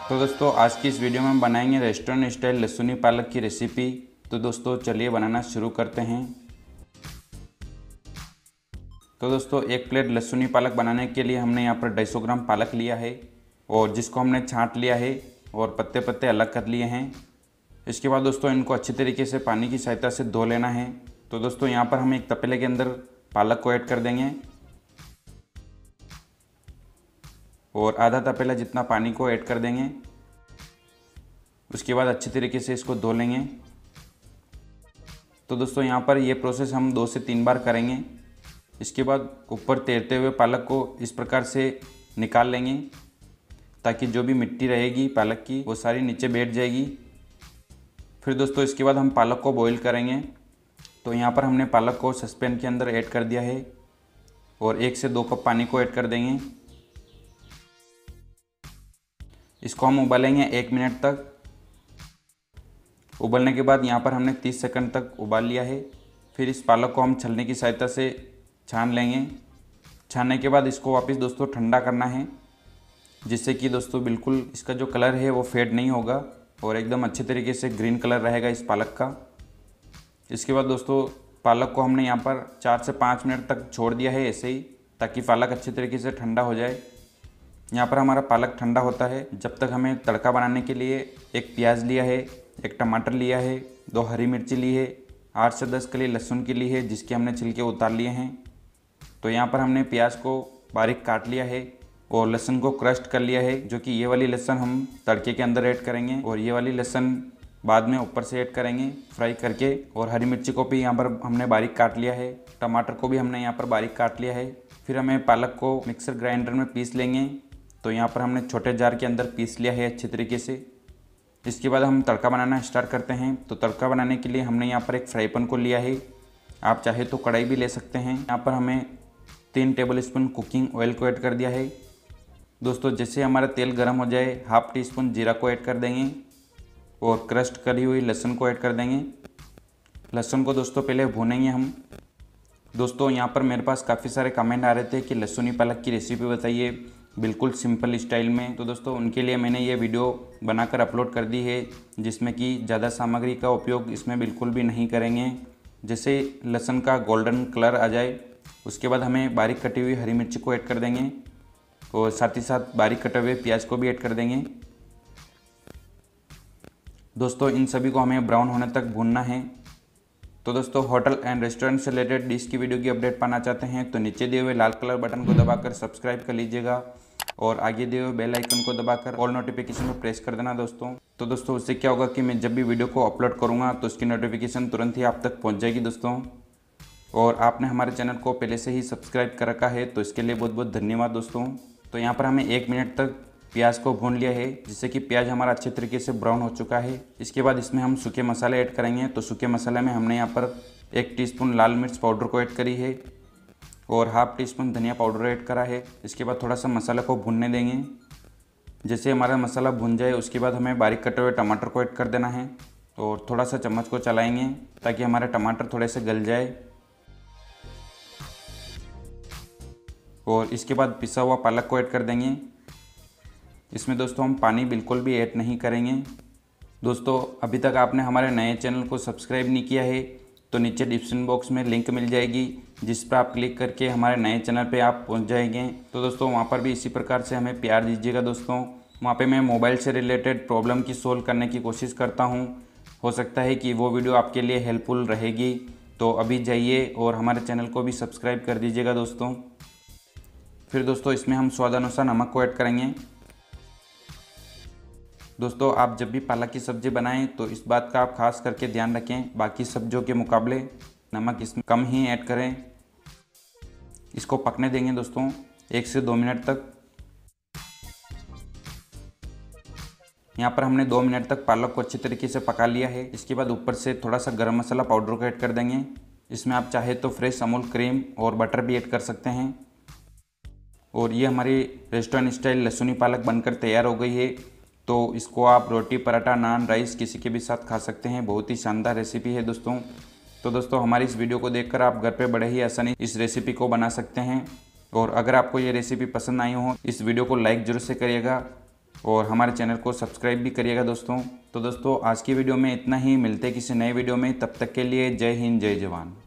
तो दोस्तों आज की इस वीडियो में हम बनाएंगे रेस्टोरेंट स्टाइल लहसुनी पालक की रेसिपी। तो दोस्तों चलिए बनाना शुरू करते हैं। तो दोस्तों एक प्लेट लहसुनी पालक बनाने के लिए हमने यहाँ पर 250 ग्राम पालक लिया है और जिसको हमने छांट लिया है और पत्ते पत्ते अलग कर लिए हैं। इसके बाद दोस्तों इनको अच्छी तरीके से पानी की सहायता से धो लेना है। तो दोस्तों यहाँ पर हम एक तपेले के अंदर पालक को ऐड कर देंगे और आधा तपेला जितना पानी को ऐड कर देंगे। उसके बाद अच्छी तरीके से इसको धो लेंगे। तो दोस्तों यहाँ पर ये प्रोसेस हम 2 से 3 बार करेंगे। इसके बाद ऊपर तैरते हुए पालक को इस प्रकार से निकाल लेंगे ताकि जो भी मिट्टी रहेगी पालक की वो सारी नीचे बैठ जाएगी। फिर दोस्तों इसके बाद हम पालक को बॉईल करेंगे। तो यहाँ पर हमने पालक को सॉसपैन के अंदर ऐड कर दिया है और 1 से 2 कप पानी को ऐड कर देंगे। इसको हम उबालेंगे 1 मिनट तक। उबलने के बाद यहाँ पर हमने 30 सेकंड तक उबाल लिया है। फिर इस पालक को हम छलनी की सहायता से छान लेंगे। छानने के बाद इसको वापस दोस्तों ठंडा करना है जिससे कि दोस्तों बिल्कुल इसका जो कलर है वो फेड नहीं होगा और एकदम अच्छे तरीके से ग्रीन कलर रहेगा इस पालक का। इसके बाद दोस्तों पालक को हमने यहाँ पर 4 से 5 मिनट तक छोड़ दिया है ऐसे ही, ताकि पालक अच्छे तरीके से ठंडा हो जाए। यहाँ पर हमारा पालक ठंडा होता है जब तक हमें तड़का बनाने के लिए एक प्याज लिया है, एक टमाटर लिया है, 2 हरी मिर्ची ली है, 8 से 10 कली लहसुन की ली है जिसके हमने छिलके उतार लिए हैं। तो यहाँ पर हमने प्याज को बारीक काट लिया है और लहसुन को क्रश कर लिया है, जो कि ये वाली लहसुन हम तड़के के अंदर ऐड करेंगे और ये वाली लहसुन बाद में ऊपर से ऐड करेंगे फ्राई करके। और हरी मिर्ची को भी यहाँ पर हमने बारीक काट लिया है, टमाटर को भी हमने यहाँ पर बारीक काट लिया है। फिर हमें पालक को मिक्सर ग्राइंडर में पीस लेंगे। तो यहाँ पर हमने छोटे जार के अंदर पीस लिया है अच्छे तरीके से। इसके बाद हम तड़का बनाना स्टार्ट करते हैं। तो तड़का बनाने के लिए हमने यहाँ पर एक फ्राई पैन को लिया है, आप चाहे तो कढ़ाई भी ले सकते हैं। यहाँ पर हमें 3 टेबल स्पून कुकिंग ऑयल को ऐड कर दिया है। दोस्तों जैसे हमारा तेल गर्म हो जाए 1/2 टीस्पून जीरा को ऐड कर देंगे और क्रश्ड करी हुई लहसुन को ऐड कर देंगे। लहसुन को दोस्तों पहले भूनेंगे हम। दोस्तों यहाँ पर मेरे पास काफ़ी सारे कमेंट आ रहे थे कि लहसुनी पालक की रेसिपी बताइए बिल्कुल सिंपल स्टाइल में। तो दोस्तों उनके लिए मैंने ये वीडियो बनाकर अपलोड कर दी है जिसमें कि ज़्यादा सामग्री का उपयोग इसमें बिल्कुल भी नहीं करेंगे। जैसे लहसुन का गोल्डन कलर आ जाए उसके बाद हमें बारीक कटी हुई हरी मिर्ची को ऐड कर देंगे और साथ ही साथ बारीक कटे हुए प्याज को भी ऐड कर देंगे। दोस्तों इन सभी को हमें ब्राउन होने तक भूनना है। तो दोस्तों होटल एंड रेस्टोरेंट से रिलेटेड डिश की वीडियो की अपडेट पाना चाहते हैं तो नीचे दिए हुए लाल कलर बटन को दबाकर सब्सक्राइब कर लीजिएगा और आगे दिए हुए बेल आइकन को दबाकर ऑल नोटिफिकेशन पर प्रेस कर देना दोस्तों। तो दोस्तों उससे क्या होगा कि मैं जब भी वीडियो को अपलोड करूँगा तो उसकी नोटिफिकेशन तुरंत ही आप तक पहुँच जाएगी दोस्तों। और आपने हमारे चैनल को पहले से ही सब्सक्राइब कर रखा है तो इसके लिए बहुत बहुत धन्यवाद दोस्तों। तो यहाँ पर हमें 1 मिनट तक प्याज को भून लिया है जिससे कि प्याज हमारा अच्छे तरीके से ब्राउन हो चुका है। इसके बाद इसमें हम सूखे मसाले ऐड करेंगे। तो सूखे मसाले में हमने यहाँ पर 1 टीस्पून लाल मिर्च पाउडर को ऐड करी है और 1/2 टीस्पून धनिया पाउडर ऐड करा है। इसके बाद थोड़ा सा मसाला को भूनने देंगे। जैसे हमारा मसाला भून जाए उसके बाद हमें बारीक कटे हुए टमाटर को ऐड कर देना है और थोड़ा सा चम्मच को चलाएँगे ताकि हमारे टमाटर थोड़े से गल जाए। और इसके बाद पिसा हुआ पालक को ऐड कर देंगे। इसमें दोस्तों हम पानी बिल्कुल भी ऐड नहीं करेंगे। दोस्तों अभी तक आपने हमारे नए चैनल को सब्सक्राइब नहीं किया है तो नीचे डिस्क्रिप्शन बॉक्स में लिंक मिल जाएगी जिस पर आप क्लिक करके हमारे नए चैनल पे आप पहुंच जाएंगे। तो दोस्तों वहां पर भी इसी प्रकार से हमें प्यार दीजिएगा दोस्तों। वहां पे मैं मोबाइल से रिलेटेड प्रॉब्लम की सोल्व करने की कोशिश करता हूं। हो सकता है कि वो वीडियो आपके लिए हेल्पफुल रहेगी। तो अभी जाइए और हमारे चैनल को भी सब्सक्राइब कर दीजिएगा दोस्तों। फिर दोस्तों इसमें हम स्वादानुसार नमक को ऐड करेंगे। दोस्तों आप जब भी पालक की सब्ज़ी बनाएं तो इस बात का आप खास करके ध्यान रखें, बाकी सब्जियों के मुकाबले नमक इसमें कम ही ऐड करें। इसको पकने देंगे दोस्तों 1 से 2 मिनट तक। यहाँ पर हमने 2 मिनट तक पालक को अच्छी तरीके से पका लिया है। इसके बाद ऊपर से थोड़ा सा गरम मसाला पाउडर को ऐड कर देंगे। इसमें आप चाहे तो फ्रेश अमूल क्रीम और बटर भी ऐड कर सकते हैं। और ये हमारी रेस्टोरेंट स्टाइल लहसुनी पालक बनकर तैयार हो गई है। तो इसको आप रोटी, पराठा, नान, राइस किसी के भी साथ खा सकते हैं। बहुत ही शानदार रेसिपी है दोस्तों। तो दोस्तों हमारी इस वीडियो को देखकर आप घर पे बड़े ही आसानी इस रेसिपी को बना सकते हैं। और अगर आपको ये रेसिपी पसंद आई हो इस वीडियो को लाइक जरूर से करिएगा और हमारे चैनल को सब्सक्राइब भी करिएगा दोस्तों। तो दोस्तों आज की वीडियो में इतना ही, मिलते किसी नए वीडियो में, तब तक के लिए जय हिंद जय जवान।